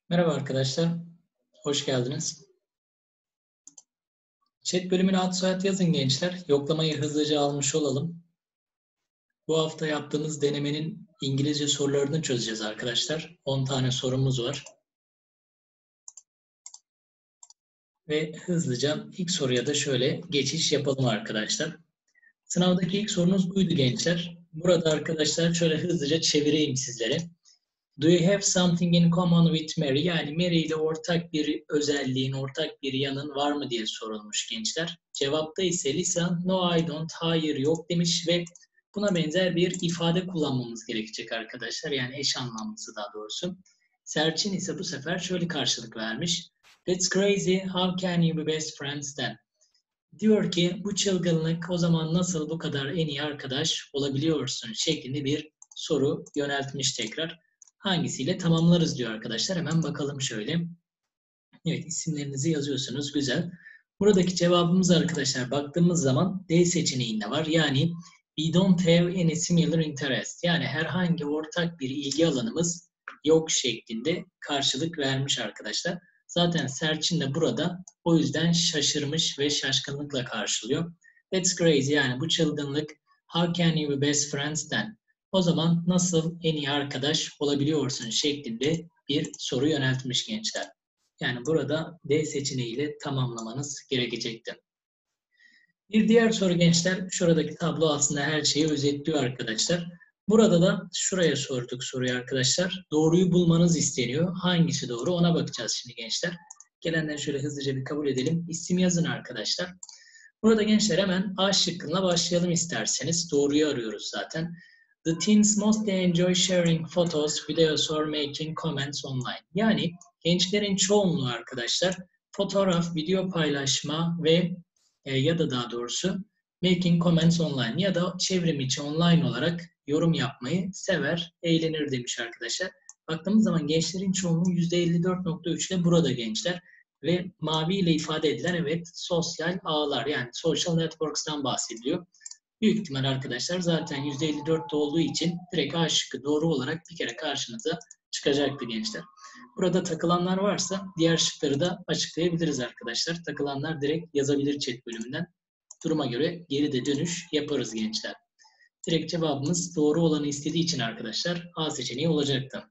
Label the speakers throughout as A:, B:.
A: Merhaba arkadaşlar, hoş geldiniz. Chat bölümüne ad soyad yazın gençler. Yoklamayı hızlıca almış olalım. Bu hafta yaptığımız denemenin İngilizce sorularını çözeceğiz arkadaşlar. 10 tane sorumuz var. Ve hızlıca ilk soruya da şöyle geçiş yapalım arkadaşlar. Sınavdaki ilk sorunuz buydu gençler. Burada arkadaşlar şöyle hızlıca çevireyim sizlere. Do you have something in common with Mary? Yani Mary ile ortak bir özelliğin, ortak bir yanın var mı diye sorulmuş gençler. Cevapta ise Lisa, no I don't, hayır yok demiş ve buna benzer bir ifade kullanmamız gerekecek arkadaşlar. Yani eş anlamlısı daha doğrusu. Serçin ise bu sefer şöyle karşılık vermiş. That's crazy, how can you be best friends then? Diyor ki bu çılgınlık, o zaman nasıl bu kadar en iyi arkadaş olabiliyorsun şeklinde bir soru yöneltmiş tekrar. Hangisiyle tamamlarız diyor arkadaşlar. Hemen bakalım şöyle. Evet, isimlerinizi yazıyorsunuz. Güzel. Buradaki cevabımız arkadaşlar baktığımız zaman D seçeneğinde var. Yani we don't have any similar interest. Yani herhangi ortak bir ilgi alanımız yok şeklinde karşılık vermiş arkadaşlar. Zaten Serçin de burada o yüzden şaşırmış ve şaşkınlıkla karşılıyor. That's crazy, yani bu çılgınlık. How can you be best friends then? O zaman nasıl en iyi arkadaş olabiliyorsun şeklinde bir soru yöneltmiş gençler. Yani burada D seçeneğiyle tamamlamanız gerekecekti. Bir diğer soru gençler, şuradaki tablo aslında her şeyi özetliyor arkadaşlar. Burada da şuraya sorduk soruyu arkadaşlar. Doğruyu bulmanız isteniyor. Hangisi doğru ona bakacağız şimdi gençler. Gelenleri şöyle hızlıca bir kabul edelim. İsim yazın arkadaşlar. Burada gençler hemen A şıkkınla başlayalım isterseniz. Doğruyu arıyoruz zaten. The teens mostly enjoy sharing photos, videos or making comments online. Yani gençlerin çoğunluğu arkadaşlar fotoğraf, video paylaşma ve ya da daha doğrusu making comments online ya da çevrim içi online olarak yorum yapmayı sever, eğlenir demiş arkadaşlar. Baktığımız zaman gençlerin çoğunluğu %54.3 ile burada gençler. Ve mavi ile ifade edilen evet sosyal ağlar, yani social networks'tan bahsediliyor. Büyük ihtimal arkadaşlar zaten %54'te olduğu için direkt A şıkkı doğru olarak bir kere karşınıza çıkacaktı gençler. Burada takılanlar varsa diğer şıkları da açıklayabiliriz arkadaşlar. Takılanlar direkt yazabilir chat bölümünden. Duruma göre geri de dönüş yaparız gençler. Direkt cevabımız doğru olanı istediği için arkadaşlar A seçeneği olacaktı.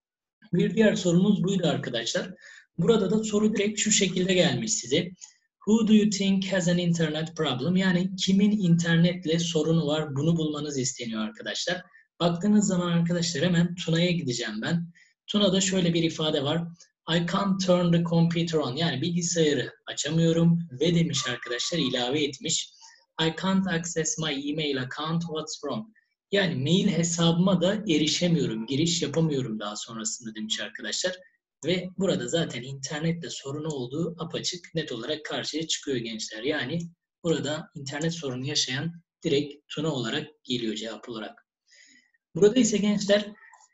A: Bir diğer sorumuz buydu arkadaşlar. Burada da soru direkt şu şekilde gelmiş size. Who do you think has an internet problem? Yani kimin internetle sorunu var, bunu bulmanız isteniyor arkadaşlar. Baktığınız zaman arkadaşlar hemen Tuna'ya gideceğim ben. Tuna'da şöyle bir ifade var. I can't turn the computer on. Yani bilgisayarı açamıyorum ve demiş arkadaşlar, ilave etmiş. I can't access my email account. What's wrong? Yani mail hesabıma da erişemiyorum, giriş yapamıyorum daha sonrasında demiş arkadaşlar. Ve burada zaten internetle sorunu olduğu apaçık net olarak karşıya çıkıyor gençler. Yani burada internet sorunu yaşayan direkt Tuna olarak geliyor cevap olarak. Burada ise gençler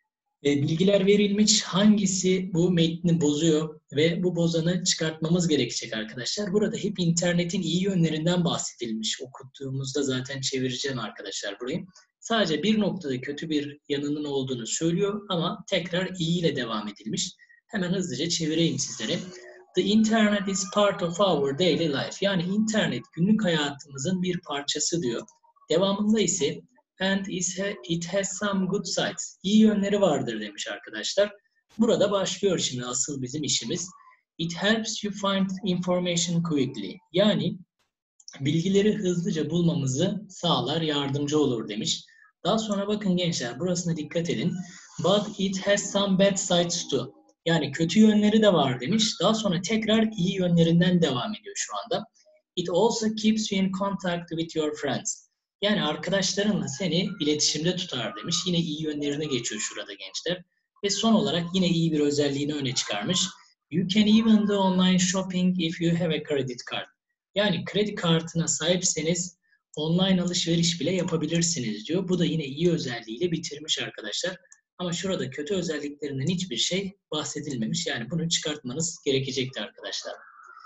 A: bilgiler verilmiş, hangisi bu metni bozuyor ve bu bozanı çıkartmamız gerekecek arkadaşlar. Burada hep internetin iyi yönlerinden bahsedilmiş. Okuttuğumuzda zaten çevireceğim arkadaşlar burayı. Sadece bir noktada kötü bir yanının olduğunu söylüyor ama tekrar iyi ile devam edilmiş. Hemen hızlıca çevireyim sizlere. The internet is part of our daily life. Yani internet günlük hayatımızın bir parçası diyor. Devamında ise and it has some good sides. İyi yönleri vardır demiş arkadaşlar. Burada başlıyor şimdi asıl bizim işimiz. It helps you find information quickly. Yani bilgileri hızlıca bulmamızı sağlar, yardımcı olur demiş. Daha sonra bakın gençler, burasına dikkat edin. But it has some bad sides too. Yani kötü yönleri de var demiş. Daha sonra tekrar iyi yönlerinden devam ediyor şu anda. It also keeps you in contact with your friends. Yani arkadaşlarınla seni iletişimde tutar demiş. Yine iyi yönlerine geçiyor şurada gençler. Ve son olarak yine iyi bir özelliğini öne çıkarmış. You can even do online shopping if you have a credit card. Yani kredi kartına sahipseniz online alışveriş bile yapabilirsiniz diyor. Bu da yine iyi özelliğiyle bitirmiş arkadaşlar. Ama şurada kötü özelliklerinden hiçbir şey bahsedilmemiş. Yani bunu çıkartmanız gerekecekti arkadaşlar.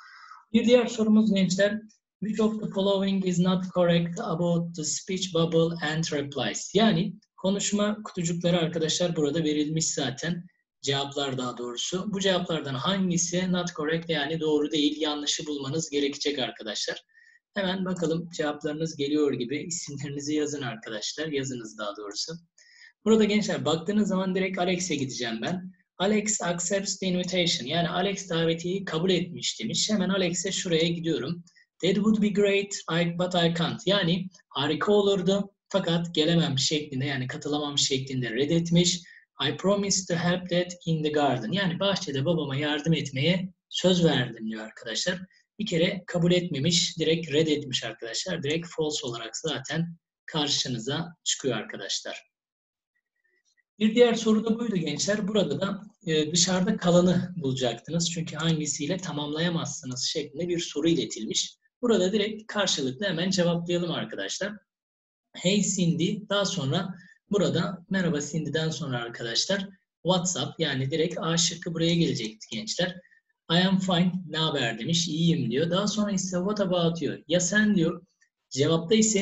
A: Bir diğer sorumuz gençler. Which of the following is not correct about the speech bubble and replies? Yani konuşma kutucukları arkadaşlar burada verilmiş zaten. cevaplar daha doğrusu. Bu cevaplardan hangisi not correct yani doğru değil, yanlışı bulmanız gerekecek arkadaşlar. Hemen bakalım cevaplarınız geliyor gibi. İsimlerinizi yazın arkadaşlar. Yazınız daha doğrusu. Burada gençler baktığınız zaman direkt Alex'e gideceğim ben. Alex accepts the invitation. Yani Alex davetiyeyi kabul etmiş demiş. Hemen Alex'e şuraya gidiyorum. That would be great, but I can't. Yani harika olurdu fakat gelemem şeklinde yani katılamam şeklinde reddetmiş. I promised to help that in the garden. Yani bahçede babama yardım etmeye söz verdim diyor arkadaşlar. Bir kere kabul etmemiş, direkt reddetmiş arkadaşlar. Direkt false olarak zaten karşınıza çıkıyor arkadaşlar. Bir diğer soru da buydu gençler. Burada da dışarıda kalanı bulacaktınız. Çünkü hangisiyle tamamlayamazsınız şeklinde bir soru iletilmiş. Burada direkt karşılıklı hemen cevaplayalım arkadaşlar. Hey Cindy, daha sonra burada merhaba Cindy'den sonra arkadaşlar WhatsApp yani direkt A şıkkı buraya gelecekti gençler. I am fine, ne haber demiş, iyiyim diyor. Daha sonra ise what about you? Ya sen diyor. Cevapta ise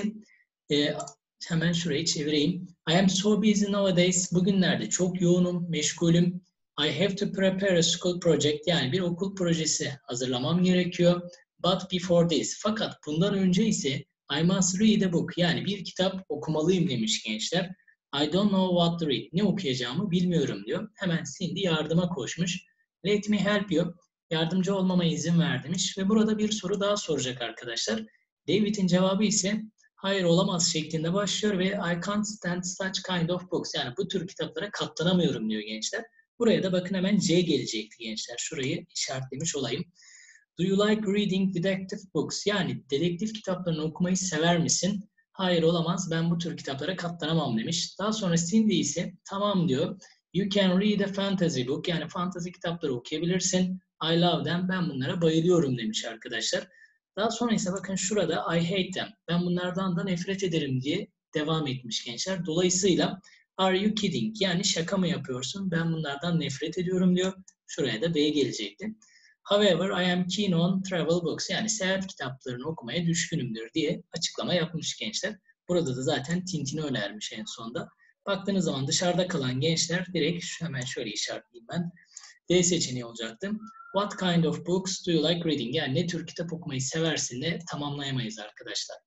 A: hemen şurayı çevireyim. I am so busy nowadays. Bugünlerde çok yoğunum, meşgulüm. I have to prepare a school project. Yani bir okul projesi hazırlamam gerekiyor. But before this. Fakat bundan önce ise I must read a book. Yani bir kitap okumalıyım demiş gençler. I don't know what to read. Ne okuyacağımı bilmiyorum diyor. Hemen Cindy yardıma koşmuş. Let me help you. Yardımcı olmama izin ver demiş. Ve burada bir soru daha soracak arkadaşlar. David'in cevabı ise hayır olamaz şeklinde başlıyor ve I can't stand such kind of books. Yani bu tür kitaplara katlanamıyorum diyor gençler. Buraya da bakın hemen C gelecekti gençler. Şurayı işaretlemiş olayım. Do you like reading detective books? Yani dedektif kitaplarını okumayı sever misin? Hayır olamaz. Ben bu tür kitaplara katlanamam demiş. Daha sonra Cindy ise tamam diyor. You can read a fantasy book. Yani fantasy kitapları okuyabilirsin. I love them. Ben bunlara bayılıyorum demiş arkadaşlar. Daha sonra ise bakın şurada I hate them. Ben bunlardan da nefret ederim diye devam etmiş gençler. Dolayısıyla are you kidding? Yani şaka mı yapıyorsun? Ben bunlardan nefret ediyorum diyor. Şuraya da B gelecekti. However, I am keen on travel books. Yani seyahat kitaplarını okumaya düşkünümdür diye açıklama yapmış gençler. Burada da zaten Tintin'i önermiş en sonda. Baktığınız zaman dışarıda kalan gençler direkt hemen şöyle işaretleyeyim ben. D seçeneği olacaktı. What kind of books do you like reading? Yani ne tür kitap okumayı seversin de tamamlayamayız arkadaşlar.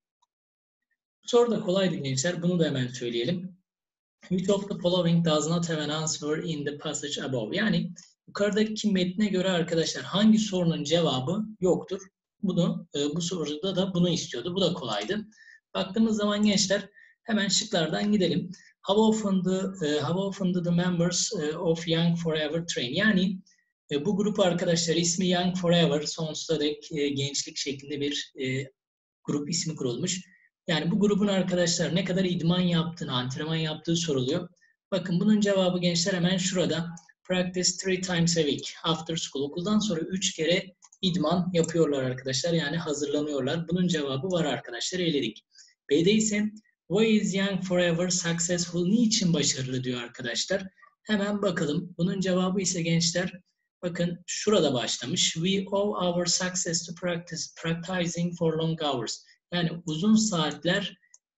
A: Bu soru da kolaydı gençler. Bunu da hemen söyleyelim. Which of the following does not have an answer in the passage above? Yani yukarıdaki metne göre arkadaşlar hangi sorunun cevabı yoktur? Bu soruda da bunu istiyordu. Bu da kolaydı. Baktığımız zaman gençler hemen şıklardan gidelim. How often do the members of Young Forever train? Yani bu grup arkadaşlar ismi Young Forever, sonsuza dek gençlik şeklinde bir grup ismi kurulmuş. Yani bu grubun arkadaşlar ne kadar idman yaptığını, antrenman yaptığı soruluyor. Bakın bunun cevabı gençler hemen şurada. Practice 3 times a week after school. Okuldan sonra 3 kere idman yapıyorlar arkadaşlar. Yani hazırlanıyorlar. Bunun cevabı var arkadaşlar. Eledik. B'de ise why is Young Forever successful? Niçin başarılı diyor arkadaşlar. Hemen bakalım. Bunun cevabı ise gençler bakın şurada başlamış. We owe our success to practicing for long hours. Yani uzun saatler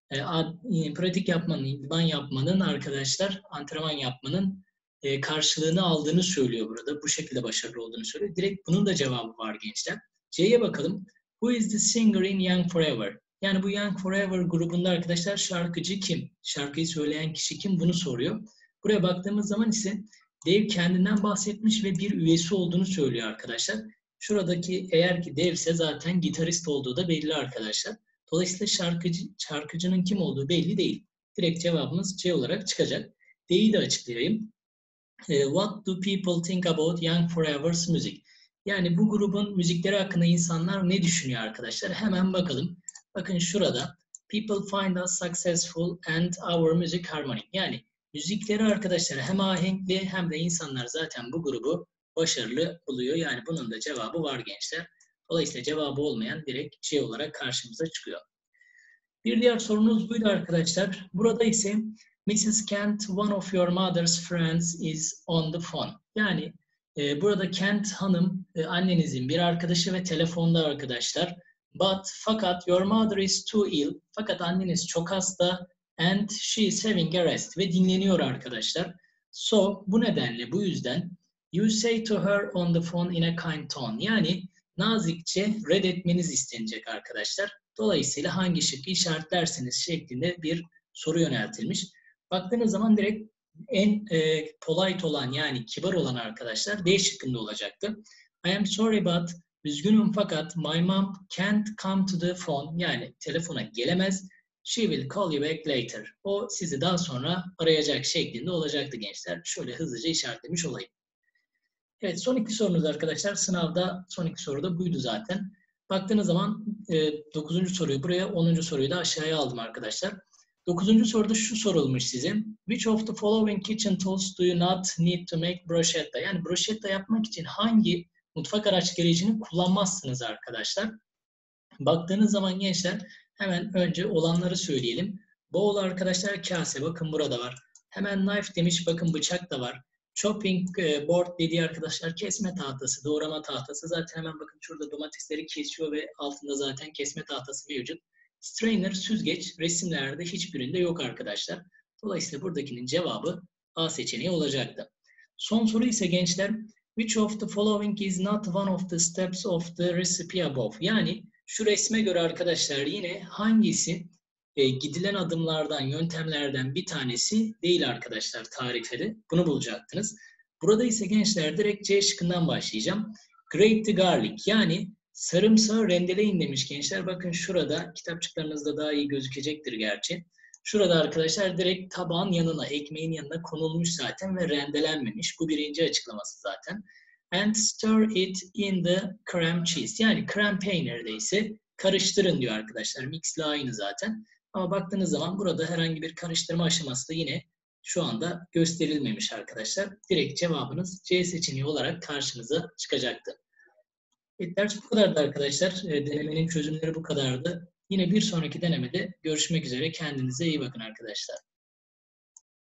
A: pratik yapmanın, idman yapmanın arkadaşlar antrenman yapmanın karşılığını aldığını söylüyor burada. Bu şekilde başarılı olduğunu söylüyor. Direkt bunun da cevabı var gençler. C'ye bakalım. Who is the singer in Young Forever? Yani bu Young Forever grubunda arkadaşlar şarkıcı kim? Şarkıyı söyleyen kişi kim? Bunu soruyor. Buraya baktığımız zaman ise Dave kendinden bahsetmiş ve bir üyesi olduğunu söylüyor arkadaşlar. Şuradaki eğer ki Dave ise zaten gitarist olduğu da belli arkadaşlar. Dolayısıyla şarkıcının kim olduğu belli değil. Direkt cevabımız C olarak çıkacak. D'yi de açıklayayım. What do people think about Young Forever's music? Yani bu grubun müzikleri hakkında insanlar ne düşünüyor arkadaşlar? Hemen bakalım. Bakın şurada. People find us successful and our music harmonic. Yani müzikleri arkadaşlar hem ahenkli hem de insanlar zaten bu grubu başarılı buluyor. Yani bunun da cevabı var gençler. Dolayısıyla cevabı olmayan direkt C olarak karşımıza çıkıyor. Bir diğer sorunuz buydu arkadaşlar. Burada ise Mrs. Kent, one of your mother's friends is on the phone. Yani burada Kent Hanım annenizin bir arkadaşı ve telefonda arkadaşlar. Fakat your mother is too ill. Fakat anneniz çok hasta and she is having a rest ve dinleniyor arkadaşlar. So, bu nedenle, bu yüzden you say to her on the phone in a kind tone. Yani nazikçe reddetmeniz istenecek arkadaşlar. Dolayısıyla hangi şıkkı işaretlerseniz şeklinde bir soru yöneltilmiş. Baktığınız zaman direkt en polite olan, yani kibar olan arkadaşlar D şıkkında olacaktı. I am sorry but, üzgünüm fakat my mom can't come to the phone, yani telefona gelemez. She will call you back later. O sizi daha sonra arayacak şeklinde olacaktı gençler. Şöyle hızlıca işaretlemiş olayım. Evet, son iki sorunuz arkadaşlar. Sınavda son iki soru da buydu zaten. Baktığınız zaman 9. soruyu buraya, 10. soruyu da aşağıya aldım arkadaşlar. 9. soruda şu sorulmuş size. Which of the following kitchen tools do you not need to make bruschetta? Yani bruschetta yapmak için hangi mutfak araç gerecini kullanmazsınız arkadaşlar? Baktığınız zaman gençler hemen önce olanları söyleyelim. Bowl arkadaşlar kase, bakın burada var. Hemen knife demiş, bakın bıçak da var. Chopping board dediği arkadaşlar kesme tahtası, doğrama tahtası. Zaten hemen bakın şurada domatesleri kesiyor ve altında zaten kesme tahtası mevcut. Strainer, süzgeç, resimlerde hiçbirinde yok arkadaşlar. Dolayısıyla buradakinin cevabı A seçeneği olacaktı. Son soru ise gençler, which of the following is not one of the steps of the recipe above? Yani şu resme göre arkadaşlar yine hangisi gidilen adımlardan, yöntemlerden bir tanesi değil arkadaşlar tarifleri. Bunu bulacaktınız. Burada ise gençler direkt C şıkkından başlayacağım. Grate the garlic, yani sarımsağı rendeleyin demiş gençler. Bakın şurada, kitapçıklarınızda daha iyi gözükecektir gerçi. Şurada arkadaşlar direkt tabağın yanına, ekmeğin yanına konulmuş zaten ve rendelenmemiş. Bu birinci açıklaması zaten. And stir it in the cream cheese. Yani krem peynirde ise karıştırın diyor arkadaşlar. Mixle aynı zaten. Ama baktığınız zaman burada herhangi bir karıştırma aşaması da yine şu anda gösterilmemiş arkadaşlar. Direkt cevabınız C seçeneği olarak karşınıza çıkacaktı. Evet, ders bu kadardı arkadaşlar. Denemenin çözümleri bu kadardı. Yine bir sonraki denemede görüşmek üzere. Kendinize iyi bakın arkadaşlar.